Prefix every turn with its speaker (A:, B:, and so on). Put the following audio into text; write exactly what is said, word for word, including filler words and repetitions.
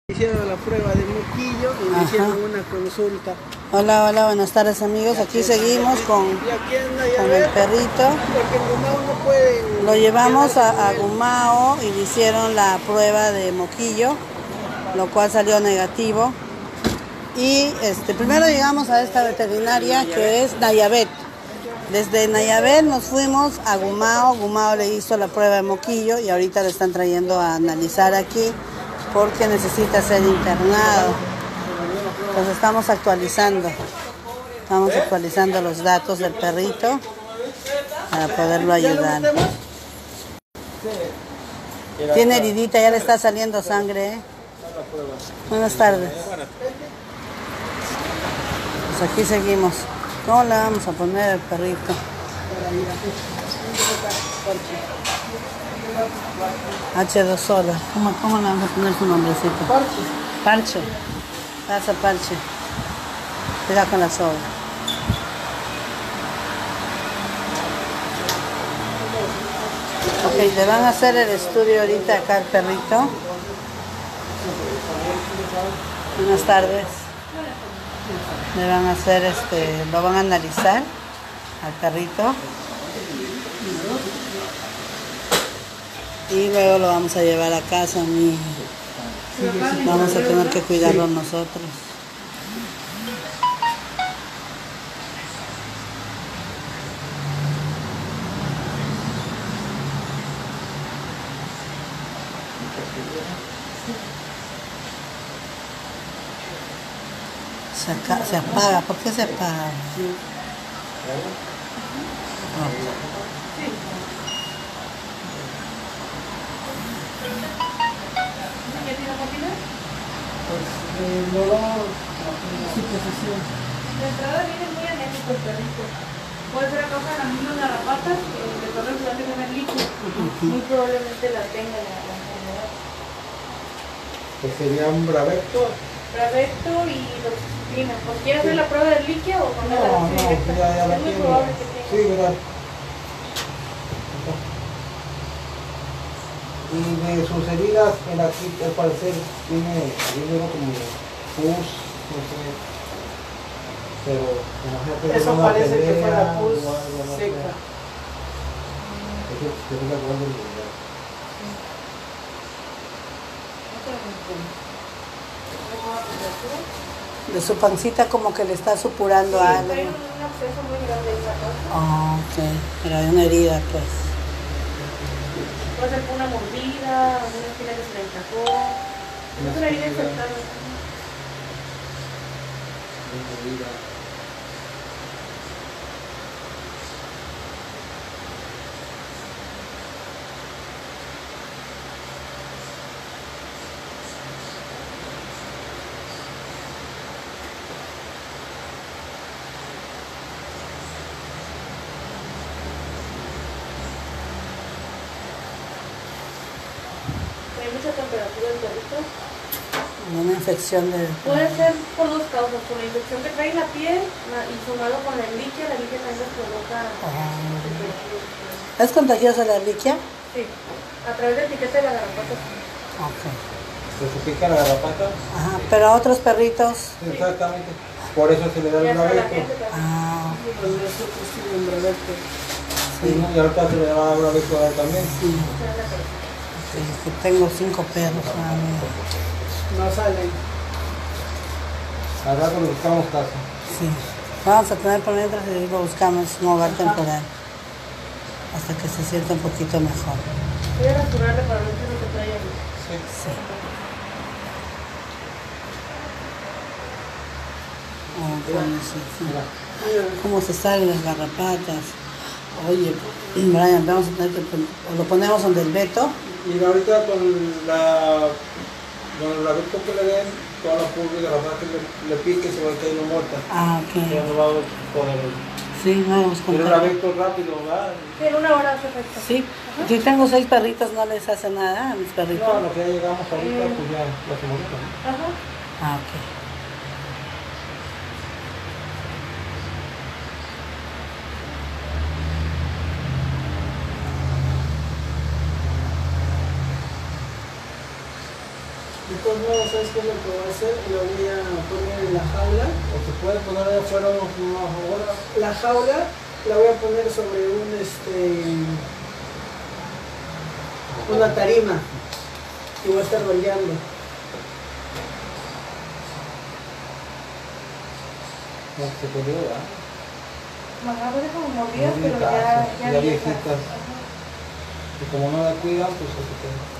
A: Hicieron la prueba de moquillo y me hicieron una consulta.
B: Hola, hola, buenas tardes amigos. Aquí seguimos con, con el perrito. Lo llevamos a, a Gumao y le hicieron la prueba de moquillo, lo cual salió negativo. Y este, primero llegamos a esta veterinaria que es Nayabet. Desde Nayabet nos fuimos a Gumao. Gumao le hizo la prueba de moquillo y ahorita le están trayendo a analizar aquí, porque necesita ser internado. Entonces estamos actualizando, estamos actualizando los datos del perrito para poderlo ayudar. Tiene heridita, ya le está saliendo sangre, ¿eh? Buenas tardes. Pues aquí seguimos. ¿Cómo le vamos a poner al perrito? H dos sola. ¿Cómo, ¿Cómo le vamos a poner su nombrecito?
A: Parche.
B: Parche. Pasa Parche. Cuidado con la soga. Ok, le van a hacer el estudio ahorita acá al perrito. Buenas tardes. Le van a hacer este, lo van a analizar al perrito. Y luego lo vamos a llevar a casa, mi. Vamos a tener que cuidarlo nosotros. Se, acá, se apaga, ¿por qué se apaga? Oh.
A: El dolor, su posición.
C: De entrada viene muy anémico el perrito. Puede ser a causa de las mismas garrapatas, el retorno de que tiene líquido. Muy probablemente la tenga la, la enfermedad.
A: Pues sería un bravecto.
C: Bravecto y doxiciclina. ¿Pues quiere hacer la prueba del líquido o con
A: No,
C: la
A: no,
C: directa?
A: ya, ya la
C: Es muy
A: tiene.
C: probable que tenga.
A: Sí, ¿verdad? Y de sus heridas, en aquí al parecer tiene, tiene como pus, no sé, pero imagínate.
D: Eso parece que fue la pus
A: o algo, no sé.
D: seca.
A: Eso te voy a guardar el lugar.
B: De su pancita como que le está supurando
C: Sí,
B: algo.
C: hay un absceso muy grande en la cosa.
B: Oh, ok, pero hay una herida pues.
C: Puede ser por una mordida, una espina que se le encajó. No es una herida infectada.
A: Una herida.
C: Hay mucha temperatura del perrito.
B: Una infección de...
C: Puede ser por dos causas, por la infección que trae en la piel y sumado con la liquia, la liquia también les provoca
B: Oh. ¿Es contagiosa la liquia?
C: sí, a través del piquete de la garrapata.
B: Ok.
A: ¿Se pica la garrapata?
B: Ajá, pero a otros perritos...
A: Sí, exactamente. Por eso se le da
C: Y
A: el
C: hasta la
A: bravecto.
C: gente también.
B: Ah,
D: Los nosotros tienen bravecto.
A: Sí, ¿no? Y ahorita se le da el bravecto a él también.
B: sí. Sí, que tengo cinco perros. Ah,
D: No salen.
A: Al rato le buscamos casa.
B: sí. Vamos a tener por mientras y lo buscamos un hogar temporal. Hasta que se sienta un poquito mejor.
C: Voy a rasurarle para ver qué es lo que trae ahí.
B: Sí. Oh, pobrecito. Cómo se salen las garrapatas. Oye, Brian, vamos a tener que pon- o lo ponemos donde el Beto.
A: Y ahorita con la con el bravecto que le den, toda la pulga y garrapata que le, le pique se va a caer no muerta.
B: Ah,
A: Ya
B: ok.
A: no va a poder.
B: Sí, no vamos
A: Pero el
B: contar.
A: bravecto rápido, ¿verdad?
C: Sí, en una hora hace efecto.
B: Sí, si tengo seis perritos no les hace nada a mis perritos.
A: No, lo que ya llegamos ahorita, pues ya la semanita.
C: Ajá.
B: Ah, ok.
D: Y con todos modos, ¿sabes qué es lo que voy a hacer? Lo voy a poner en la jaula.
A: O se puede poner ahí afuera unos, unas horas.
D: La jaula la voy a poner sobre un este una tarima y voy a estar rollando.
A: No se puede, ¿verdad?
C: Ajá, parece como mordidas,
A: Muy
C: pero
A: viejas,
C: ya, ya,
A: ya
C: viejas.
A: viejitas.
C: Ajá.
A: Y como no la cuidan, pues se queda.